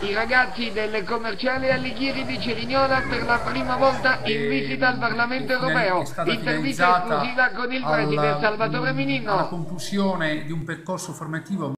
I ragazzi delle commerciali Alighieri di Cerignola per la prima volta in visita al Parlamento europeo. Intervista esclusiva con il preside Salvatore alla Minino. conclusione di un percorso formativo